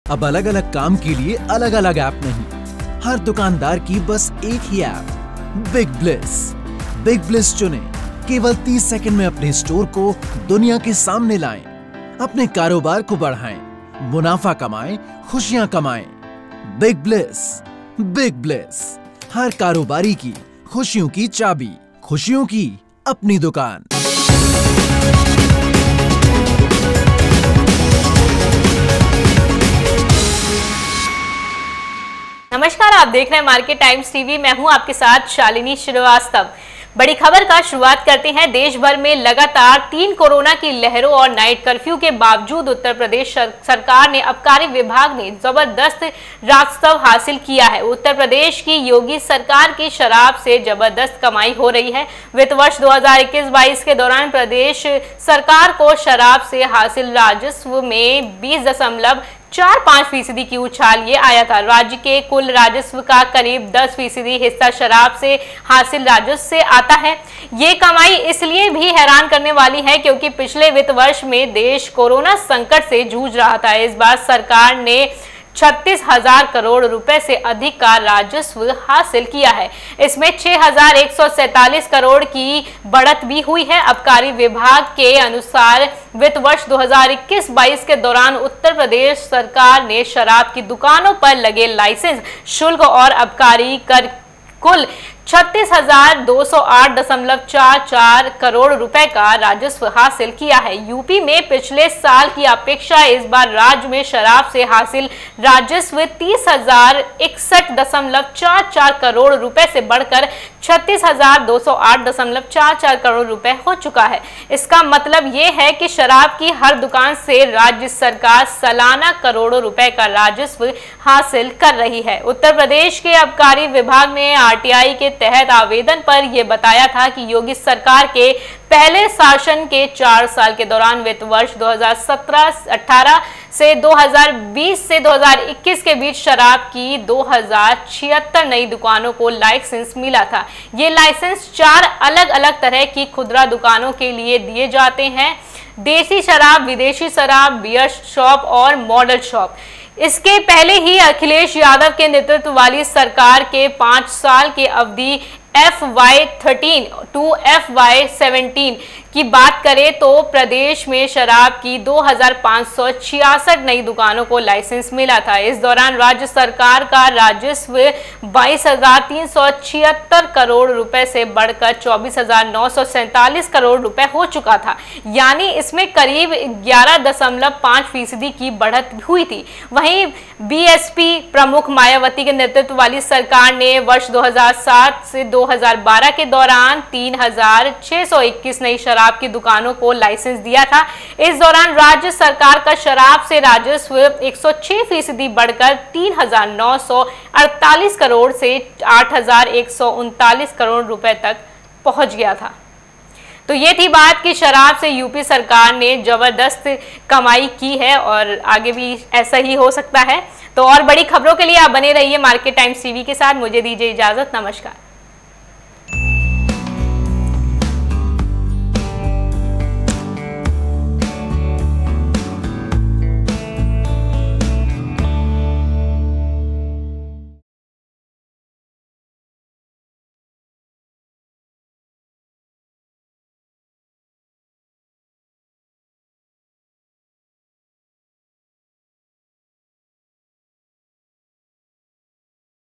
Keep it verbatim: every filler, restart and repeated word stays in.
अब अलग अलग काम के लिए अलग अलग ऐप नहीं, हर दुकानदार की बस एक ही app, Big Bliss. Big Bliss चुने, केवल तीस सेकंड में अपने स्टोर को दुनिया के सामने लाएं, अपने कारोबार को बढ़ाएं, मुनाफा कमाएं, खुशियां कमाएं। Big Bliss. बिग ब्लिस, हर कारोबारी की खुशियों की चाबी, खुशियों की अपनी दुकान। नमस्कार, आप देख रहे हैं मार्केट टाइम्स टीवी। मैं हूं आपके साथ शालिनी श्रीवास्तव। बड़ी खबर का शुरुआत करते हैं। देश भर में लगातार तीन कोरोना की लहरों और नाइट कर्फ्यू के बावजूद उत्तर प्रदेश सरकार ने आबकारी विभाग ने जबरदस्त राजस्व हासिल किया है। उत्तर प्रदेश की योगी सरकार की शराब से जबरदस्त कमाई हो रही है। वित्त वर्ष दो हज़ार इक्कीस बाईस के दौरान प्रदेश सरकार को शराब से हासिल राजस्व में बीस दशमलव चार पाँच फीसदी की उछाल ये आया था। राज्य के कुल राजस्व का करीब दस फीसदी हिस्सा शराब से हासिल राजस्व से आता है। ये कमाई इसलिए भी हैरान करने वाली है क्योंकि पिछले वित्त वर्ष में देश कोरोना संकट से जूझ रहा था। इस बार सरकार ने छत्तीस हजार करोड़ रुपए से अधिक का राजस्व हासिल किया है। इसमें छह हजार एक सौ सैतालीस करोड़ की बढ़त भी हुई है। आबकारी विभाग के अनुसार वित्त वर्ष दो हज़ार इक्कीस बाईस के दौरान उत्तर प्रदेश सरकार ने शराब की दुकानों पर लगे लाइसेंस शुल्क और आबकारी कर कुल छत्तीस हजार दो सौ आठ दशमलव चार चार करोड़ रुपए का राजस्व हासिल किया है। यूपी में पिछले साल की अपेक्षा इस बार राज्य में शराब से हासिल राजस्व तीस हजार इकसठ दशमलव चार चार करोड़ रुपए से बढ़कर छत्तीस हजार दो सौ आठ दशमलव चार चार करोड़ रुपए हो चुका है। इसका मतलब ये है कि शराब की हर दुकान से राज्य सरकार सालाना करोड़ों रुपए का राजस्व हासिल कर रही है। उत्तर प्रदेश के आबकारी विभाग ने आरटीआई के तहत आवेदन पर यह बताया था कि योगी सरकार के पहले शासन के चार साल के दौरान वित्त वर्ष दो हज़ार सत्रह अठारह से दो हज़ार बीस से दो हज़ार इक्कीस के बीच शराब की दो हजार छिहत्तर नई दुकानों को लाइसेंस मिला था। ये लाइसेंस चार अलग अलग तरह की खुदरा दुकानों के लिए दिए जाते हैं: देसी शराब, विदेशी शराब, बियर शॉप और मॉडल शॉप। इसके पहले ही अखिलेश यादव के नेतृत्व वाली सरकार के पांच साल की अवधि F Y thirteen to F Y seventeen की बात करें तो प्रदेश में शराब की दो हजार पाँच सौ छियासठ नई दुकानों को लाइसेंस मिला था। इस दौरान राज्य सरकार का राजस्व बाईस हजार तीन सौ छिहत्तर करोड़ रुपए से बढ़कर चौबीस हजार नौ सौ सैंतालीस करोड़ रुपए हो चुका था, यानी इसमें करीब ग्यारह दशमलव पाँच फीसदी की बढ़त हुई थी। वहीं बीएसपी प्रमुख मायावती के नेतृत्व वाली सरकार ने वर्ष दो हजार सात से दो हज़ार बारह के दौरान तीन हजार छह सौ इक्कीस नई शराब की दुकानों को लाइसेंस दिया था। इस दौरान राज्य सरकार का शराब से राजस्व एक सौ छह फीसदी बढ़कर तीन हजार नौ सौ अड़तालीस करोड़ से आठ हजार एक सौ उनतालीस करोड़ रुपए तक पहुंच गया था। तो ये थी बात कि शराब से यूपी सरकार ने जबरदस्त कमाई की है और आगे भी ऐसा ही हो सकता है। तो और बड़ी खबरों के लिए आप बने रहिए मार्केट टाइम्स टीवी के साथ। मुझे दीजिए इजाजत। नमस्कार।